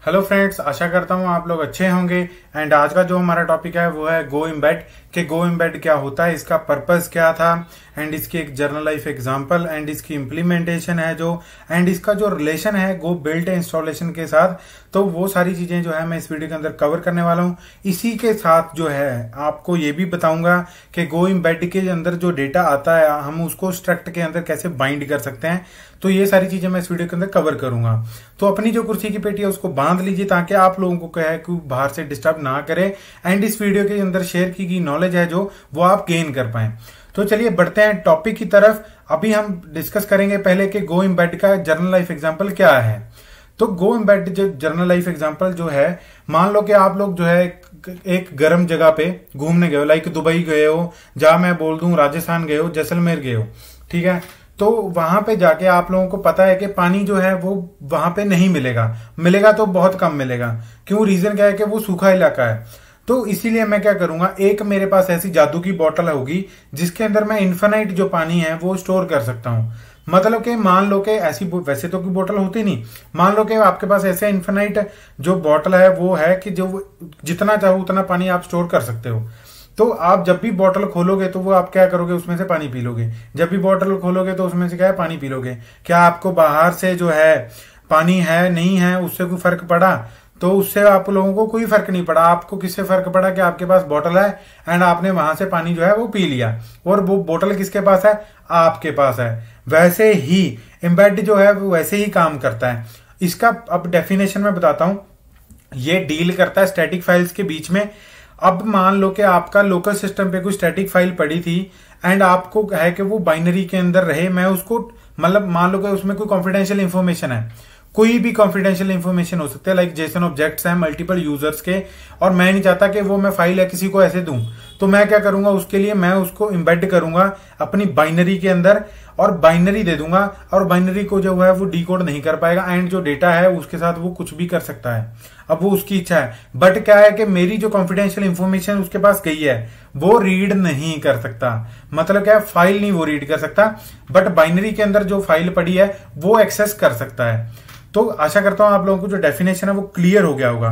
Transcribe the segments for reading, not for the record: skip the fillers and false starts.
Hello friends, आशा करता हूँ आप लोग अच्छे होंगे। एंड आज का जो हमारा टॉपिक है वो है गो एम्बेड कि गो एम्बेड क्या होता है, इसका पर्पस क्या था, एंड इसकी एक जर्नल लाइफ एग्जांपल एंड इसकी इम्प्लीमेंटेशन है जो, एंड इसका जो रिलेशन है गो बिल्ट इंस्टॉलेशन के साथ। तो वो सारी चीजें जो है मैं इस वीडियो के अंदर कवर करने वाला हूँ। इसी के साथ जो है आपको ये भी बताऊंगा कि गो एम्बेड के अंदर जो डेटा आता है हम उसको स्ट्रक्ट के अंदर कैसे बाइंड कर सकते हैं। तो ये सारी चीजें मैं इस वीडियो के अंदर कवर करूंगा। तो अपनी जो कुर्सी की पेटी है उसको बांध लीजिए ताकि आप लोगों को क्या है कि बाहर से डिस्टर्ब ना करे, एंड इस वीडियो के अंदर शेयर की गई नॉलेज है जो वो आप गेन कर पाए। तो चलिए बढ़ते हैं टॉपिक की तरफ। अभी हम डिस्कस करेंगे पहले कि गो एम्बेड का जर्नल लाइफ एग्जांपल क्या है। तो गो एम्बेड जो जर्नल लाइफ एग्जांपल जो है, मान लो कि आप लोग जो है एक गर्म जगह पे घूमने गए हो, लाइक दुबई गए हो, जहां मैं बोल दूं राजस्थान गए हो, जैसलमेर गए हो, ठीक है। तो वहां पे जाके आप लोगों को पता है कि पानी जो है वो वहां पे नहीं मिलेगा तो बहुत कम मिलेगा। क्यों? रीजन क्या है कि वो सूखा इलाका है। तो इसीलिए मैं क्या करूंगा, एक मेरे पास ऐसी जादू की बोतल होगी जिसके अंदर मैं इन्फिनाइट जो पानी है वो स्टोर कर सकता हूं। मतलब कि मान लो कि ऐसी वैसे तो कोई बोतल होती नहीं, मान लो कि आपके पास ऐसे इन्फिनाइट जो बोतल है वो है कि जो जितना चाहो उतना पानी आप स्टोर कर सकते हो। तो आप जब भी बोतल खोलोगे तो वो आप क्या करोगे, उसमें से पानी पी लोगे। जब भी बोतल खोलोगे तो उसमें से क्या है, पानी पी लोगे। क्या आपको बाहर से जो है पानी है नहीं है उससे कोई फर्क पड़ा? तो उससे आप लोगों को कोई फर्क नहीं पड़ा। आपको किससे फर्क पड़ा कि आपके पास बोतल है एंड आपने वहां से पानी जो है वो पी लिया, और वो बोतल किसके पास है? आपके पास है। वैसे ही एम्बेड जो है वो वैसे ही काम करता है। इसका अब डेफिनेशन में बताता हूं। ये डील करता है स्टैटिक फाइल्स के बीच में। अब मान लो कि आपका लोकल सिस्टम पे कोई स्टैटिक फाइल पड़ी थी एंड आपको है कि वो बाइनरी के अंदर रहे। मैं उसको मतलब मान लो कि उसमें कोई कॉन्फिडेंशियल इंफॉर्मेशन है, कोई भी कॉन्फिडेंशियल इंफॉर्मेशन हो सकते हैं, लाइक जेसन ऑब्जेक्ट्स हैं मल्टीपल यूजर्स के, और मैं नहीं चाहता कि वो मैं फाइल है किसी को ऐसे दूं। तो मैं क्या करूंगा, उसके लिए मैं उसको एम्बेड करूंगा अपनी बाइनरी के अंदर और बाइनरी दे दूंगा, और बाइनरी को जो है वो डिकोड नहीं कर पाएगा एंड जो डेटा है उसके साथ वो कुछ भी कर सकता है। अब वो उसकी इच्छा है, बट क्या है कि मेरी जो कॉन्फिडेंशियल इंफॉर्मेशन उसके पास गई है वो रीड नहीं कर सकता। मतलब क्या है, फाइल नहीं वो रीड कर सकता, बट बाइनरी के अंदर जो फाइल पड़ी है वो एक्सेस कर सकता है। तो आशा करता हूं आप लोगों को जो डेफिनेशन है वो क्लियर हो गया होगा।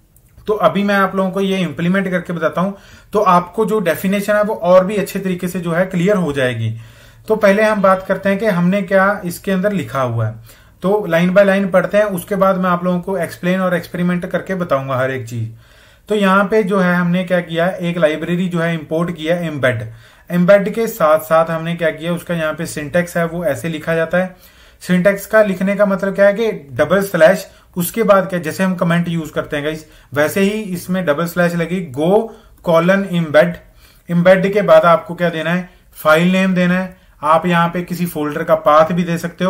तो अभी मैं आप लोगों को ये इंप्लीमेंट करके बताता हूं, तो आपको जो डेफिनेशन है वो और भी अच्छे तरीके से जो है क्लियर हो जाएगी। तो पहले हम बात करते हैं कि हमने क्या इसके अंदर लिखा हुआ है। तो लाइन बाय लाइन पढ़ते हैं, उसके बाद मैं आप लोगों को एक्सप्लेन और एक्सपेरिमेंट करके बताऊंगा हर एक चीज। तो यहाँ पे जो है हमने क्या किया, एक लाइब्रेरी जो है इंपोर्ट किया एम्बेड। एम्बेड के साथ साथ हमने क्या किया, उसका यहाँ पे सिंटेक्स है वो ऐसे लिखा जाता है। सिंटेक्स का लिखने का मतलब क्या है कि डबल स्लैश, उसके बाद क्या, जैसे हम कमेंट यूज करते हैं गाइस वैसे ही इसमें डबल स्लैश लगी, गो कॉलन एम्बेड। एम्बेड के बाद आपको क्या देना है, फाइल नेम देना है। आप यहाँ पे किसी फोल्डर का पाथ भी दे सकते हो।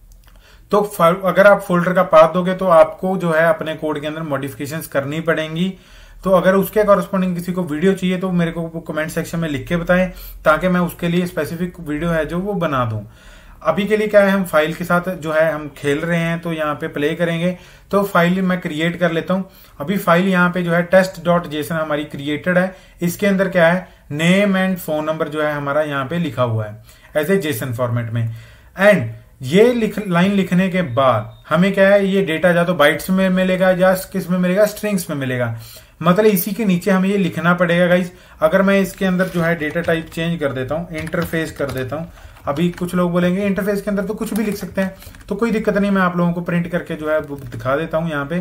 तो अगर आप फोल्डर का पाथ दोगे तो आपको जो है अपने कोड के अंदर मॉडिफिकेशंस करनी पड़ेंगी। तो अगर उसके कॉरस्पॉन्डिंग किसी को वीडियो चाहिए तो मेरे को कमेंट सेक्शन में लिख के बताएं ताकि मैं उसके लिए स्पेसिफिक वीडियो है जो वो बना दूं। अभी के लिए क्या है, हम फाइल के साथ जो है हम खेल रहे हैं, तो यहाँ पे प्ले करेंगे। तो फाइल मैं क्रिएट कर लेता हूं। अभी फाइल यहाँ पे जो है test.json हमारी क्रिएटेड है। इसके अंदर क्या है, नेम एंड फोन नंबर जो है हमारा यहाँ पे लिखा हुआ है एज ए जेसन फॉर्मेट में। एंड ये लाइन लिखने के बाद हमें क्या है, ये डेटा या तो बाइट्स में मिलेगा या किस में मिलेगा, स्ट्रिंग्स में मिलेगा। मतलब इसी के नीचे हमें ये लिखना पड़ेगा गाइस। अगर मैं इसके अंदर जो है डेटा टाइप चेंज कर देता हूं, इंटरफेस कर देता हूं। अभी कुछ लोग बोलेंगे इंटरफेस के अंदर तो कुछ भी लिख सकते हैं, तो कोई दिक्कत नहीं, मैं आप लोगों को प्रिंट करके जो है वो दिखा देता हूं यहाँ पे।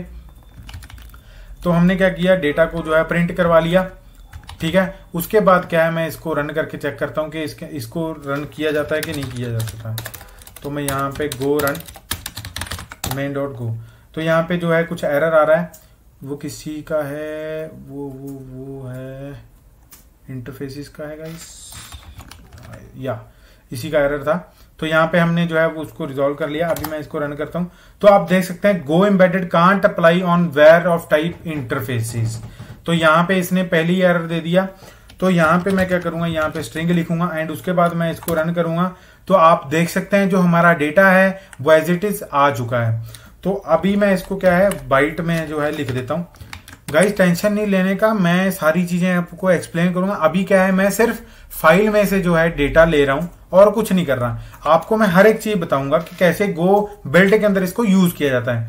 तो हमने क्या किया, डेटा को जो है प्रिंट करवा लिया, ठीक है। उसके बाद क्या है, मैं इसको रन करके चेक करता हूं कि इसको रन किया जाता है कि नहीं किया जा सकता। तो मैं यहाँ पे गो रन main.go, तो यहाँ पे जो है कुछ एरर आ रहा है। वो किसी का है, वो है इंटरफेसिस का है गाइस, या इसी का एरर था। तो यहाँ पे हमने जो है वो उसको रिजॉल्व कर लिया। अभी मैं इसको रन करता हूं तो आप देख सकते हैं go embedded can't apply on where of type interfaces. तो यहाँ पे इसने पहली एरर दे दिया। तो यहाँ पे मैं क्या करूंगा, यहाँ पे स्ट्रिंग लिखूंगा एंड उसके बाद मैं इसको रन करूंगा। तो आप देख सकते हैं जो हमारा डेटा है वो एज इट इज आ चुका है। तो अभी मैं इसको क्या है बाइट में जो है लिख देता हूं। गाइस टेंशन नहीं लेने का, मैं सारी चीजें आपको एक्सप्लेन करूंगा। अभी क्या है, मैं सिर्फ फाइल में से जो है डेटा ले रहा हूं और कुछ नहीं कर रहा। आपको मैं हर एक चीज बताऊंगा कि कैसे गो बिल्ड के अंदर इसको यूज किया जाता है।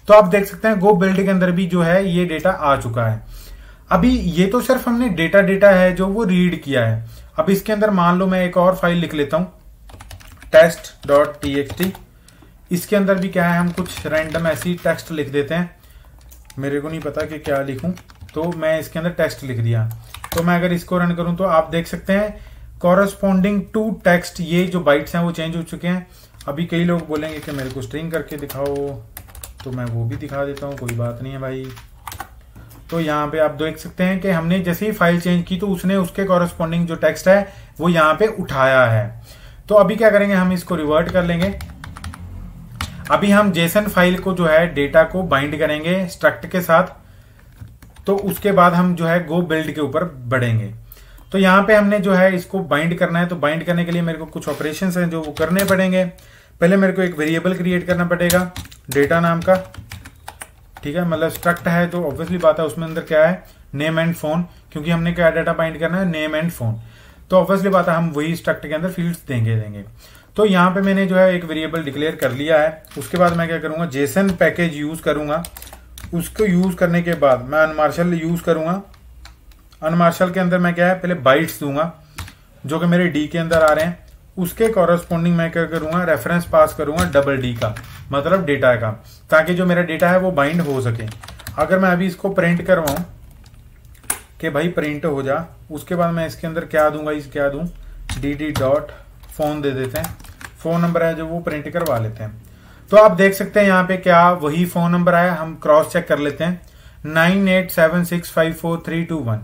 तो आप देख सकते हैं गो बिल्ड के अंदर भी जो है ये डेटा आ चुका है। अभी ये तो सिर्फ हमने डेटा है जो वो रीड किया है। अब इसके अंदर मान लो मैं एक और फाइल लिख लेता हूं test.txt। इसके अंदर भी क्या है, हम कुछ रैंडम ऐसी टेक्स्ट लिख देते हैं। मेरे को नहीं पता कि क्या लिखूं, तो मैं इसके अंदर टेक्स्ट लिख दिया। तो मैं अगर इसको रन करूं तो आप देख सकते हैं कॉरस्पॉन्डिंग टू टेक्स्ट ये जो बाइट्स हैं वो चेंज हो चुके हैं। अभी कई लोग बोलेंगे कि मेरे को स्ट्रिंग करके दिखाओ, तो मैं वो भी दिखा देता हूं, कोई बात नहीं है भाई। तो यहाँ पे आप देख सकते हैं कि हमने जैसे ही फाइल चेंज की तो उसने उसके कॉरस्पॉन्डिंग जो टेक्स्ट है वो यहाँ पे उठाया है। तो अभी क्या करेंगे, हम इसको रिवर्ट कर लेंगे। अभी हम जेसन फाइल को जो है डेटा को बाइंड करेंगे स्ट्रक्ट के साथ, तो उसके बाद हम जो है गो बिल्ड के ऊपर बढ़ेंगे। तो यहाँ पे हमने जो है इसको बाइंड करना है, तो बाइंड करने के लिए मेरे को कुछ ऑपरेशंस हैं जो वो करने पड़ेंगे। पहले मेरे को एक वेरिएबल क्रिएट करना पड़ेगा डेटा नाम का, ठीक है, मतलब स्ट्रक्ट है तो ऑब्वियसली बात है उसमें अंदर क्या है, नेम एंड फोन, क्योंकि हमने क्या डाटा बाइंड करना है, नेम एंड फोन। तो ऑब्वियसली बात है हम वही स्ट्रक्ट के अंदर फील्ड्स देंगे। तो यहाँ पे मैंने जो है एक वेरिएबल डिक्लेयर कर लिया है। उसके बाद मैं क्या करूंगा, जेसन पैकेज यूज करूंगा। उसको यूज करने के बाद मैं अनमार्शल यूज करूंगा। अनमार्शल के अंदर मैं क्या है, पहले बाइट्स दूंगा जो कि मेरे डी के अंदर आ रहे हैं। उसके कॉरस्पॉन्डिंग मैं क्या करूंगा, रेफरेंस पास करूंगा डबल डी का, मतलब डेटा का, ताकि जो मेरा डेटा है वो बाइंड हो सके। अगर मैं अभी इसको प्रिंट करवाऊं कि भाई प्रिंट हो जा, उसके बाद मैं इसके अंदर क्या दूंगा, क्या दूं, dd डॉट फोन दे देते हैं। फोन नंबर है जो वो प्रिंट करवा लेते हैं। तो आप देख सकते हैं यहाँ पे क्या वही फोन नंबर आया। हम क्रॉस चेक कर लेते हैं, 9876543321,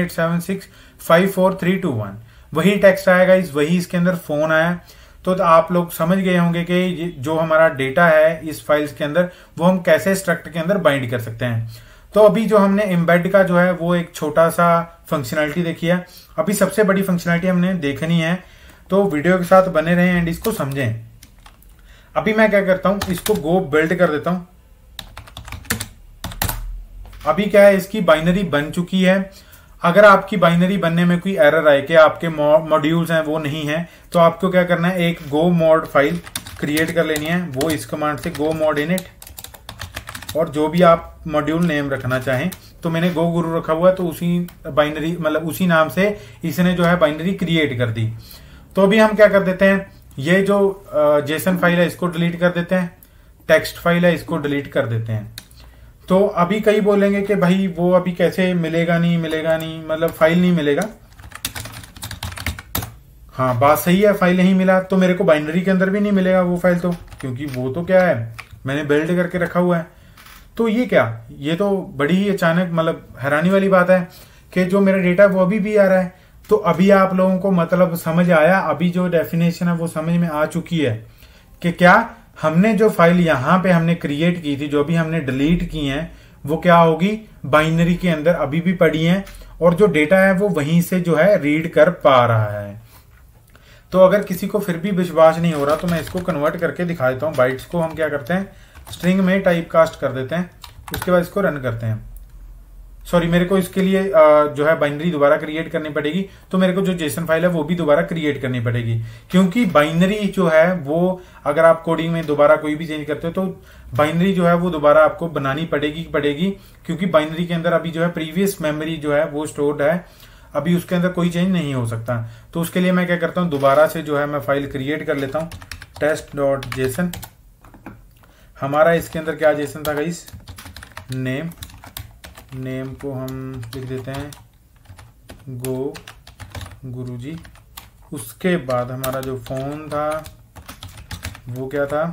9876543321 वही टेक्स्ट आएगा, वही इसके अंदर फोन आया। तो आप लोग समझ गए होंगे कि जो हमारा डेटा है इस फाइल्स के अंदर वो हम कैसे स्ट्रक्ट के अंदर बाइंड कर सकते हैं। तो अभी जो हमने एम्बेड का जो है वो एक छोटा सा फंक्शनैलिटी देखी है। अभी सबसे बड़ी फंक्शनैलिटी हमने देखनी है, तो वीडियो के साथ बने रहें एंड इसको समझें। अभी मैं क्या करता हूं, इसको गो बिल्ड कर देता हूं। अभी क्या है, इसकी बाइनरी बन चुकी है। अगर आपकी बाइनरी बनने में कोई एरर आए कि आपके मॉड्यूल्स हैं वो नहीं है, तो आपको क्या करना है, एक गो मॉड फाइल क्रिएट कर लेनी है। वो इस कमांड से गो मॉड इनिट, और जो भी आप मॉड्यूल नेम रखना चाहें, तो मैंने गो गुरु रखा हुआ है, तो उसी बाइनरी मतलब उसी नाम से इसने जो है बाइनरी क्रिएट कर दी। तो अभी हम क्या कर देते हैं, ये जो जेसन फाइल है इसको डिलीट कर देते हैं, टेक्स्ट फाइल है इसको डिलीट कर देते हैं। तो अभी कई बोलेंगे कि भाई वो अभी कैसे मिलेगा नहीं, मतलब फाइल नहीं मिलेगा। हाँ बात सही है, फाइल नहीं मिला तो मेरे को बाइनरी के अंदर भी नहीं मिलेगा वो फाइल, तो क्योंकि वो तो क्या है मैंने बिल्ड करके रखा हुआ है। तो ये क्या, ये तो बड़ी ही अचानक मतलब हैरानी वाली बात है कि जो मेरा डेटा वो अभी भी आ रहा है। तो अभी आप लोगों को मतलब समझ आया, अभी जो डेफिनेशन है वो समझ में आ चुकी है कि क्या हमने जो फाइल यहाँ पे हमने क्रिएट की थी, जो भी हमने डिलीट की है, वो क्या होगी, बाइनरी के अंदर अभी भी पड़ी है, और जो डेटा है वो वहीं से जो है रीड कर पा रहा है। तो अगर किसी को फिर भी विश्वास नहीं हो रहा तो मैं इसको कन्वर्ट करके दिखा देता हूँ। बाइट्स को हम क्या करते हैं, स्ट्रिंग में टाइप कास्ट कर देते हैं, उसके बाद इसको रन करते हैं। सॉरी, मेरे को इसके लिए जो है बाइनरी दोबारा क्रिएट करनी पड़ेगी, तो मेरे को जो जेसन फाइल है वो भी दोबारा क्रिएट करनी पड़ेगी, क्योंकि बाइनरी जो है वो अगर आप कोडिंग में दोबारा कोई भी चेंज करते हो तो बाइनरी जो है वो दोबारा आपको बनानी पड़ेगी, क्योंकि बाइनरी के अंदर अभी जो है प्रीवियस मेमोरी जो है वो स्टोर्ड है, अभी उसके अंदर कोई चेंज नहीं हो सकता। तो उसके लिए मैं क्या करता हूँ, दोबारा से जो है मैं फाइल क्रिएट कर लेता हूँ, test.json। हमारा इसके अंदर क्या जेसन था गाइस, नेम को हम लिख देते हैं गो गुरुजी। उसके बाद हमारा जो फोन था वो क्या था,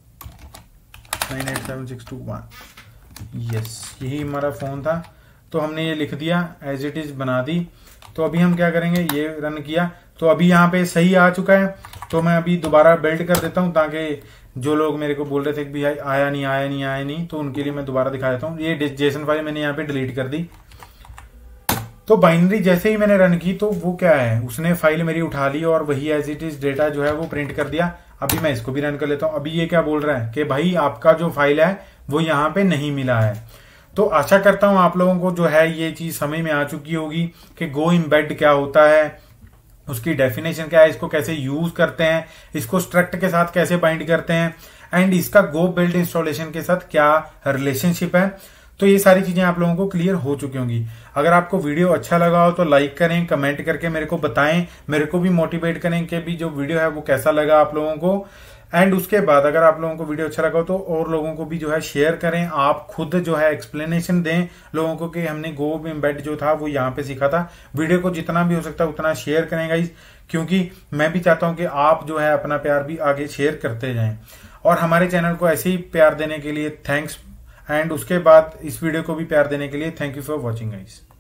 987621, यस यही हमारा फोन था। तो हमने ये लिख दिया, एज इट इज बना दी। तो अभी हम क्या करेंगे, ये रन किया तो अभी यहाँ पे सही आ चुका है। तो मैं अभी दोबारा बिल्ड कर देता हूँ, ताकि जो लोग मेरे को बोल रहे थे कि भाई आया नहीं, तो उनके लिए मैं दोबारा दिखा देता हूँ। ये जेसन फाइल मैंने यहाँ पे डिलीट कर दी। तो बाइनरी जैसे ही मैंने रन की तो वो क्या है, उसने फाइल मेरी उठा ली और वही एज इट इज डेटा जो है वो प्रिंट कर दिया। अभी मैं इसको भी रन कर लेता हूँ। अभी ये क्या बोल रहा है कि भाई आपका जो फाइल है वो यहाँ पे नहीं मिला है। तो आशा करता हूं आप लोगों को जो है ये चीज समझ में आ चुकी होगी कि गो एम्बेड क्या होता है, उसकी डेफिनेशन क्या है, इसको कैसे यूज करते हैं, इसको स्ट्रक्ट के साथ कैसे बाइंड करते हैं, एंड इसका गो बिल्ड इंस्टॉलेशन के साथ क्या रिलेशनशिप है। तो ये सारी चीजें आप लोगों को क्लियर हो चुकी होंगी। अगर आपको वीडियो अच्छा लगा हो तो लाइक करें, कमेंट करके मेरे को बताएं, मेरे को भी मोटिवेट करें कि भी जो वीडियो है वो कैसा लगा आप लोगों को। एंड उसके बाद अगर आप लोगों को वीडियो अच्छा लगा हो तो और लोगों को भी जो है शेयर करें, आप खुद जो है एक्सप्लेनेशन दें लोगों को कि हमने गो एम्बेड जो था वो यहाँ पे सीखा था। वीडियो को जितना भी हो सकता है उतना शेयर करें गाइस, क्योंकि मैं भी चाहता हूं कि आप जो है अपना प्यार भी आगे शेयर करते जाएं। और हमारे चैनल को ऐसे ही प्यार देने के लिए थैंक्स, एंड उसके बाद इस वीडियो को भी प्यार देने के लिए thank you for watching guys.